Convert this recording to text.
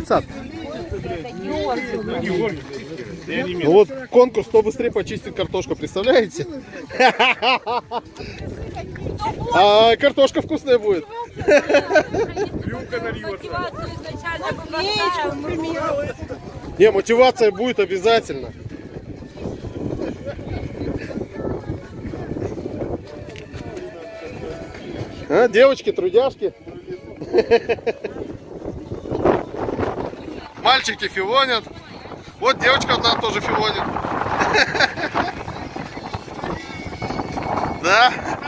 конденсат? Ну вот конкурс, кто быстрее почистит картошку, представляете? А картошка вкусная будет. Не, мотивация будет обязательно. А, девочки, трудяшки. Мальчики филонят. Вот девочка одна тоже филонит. Да?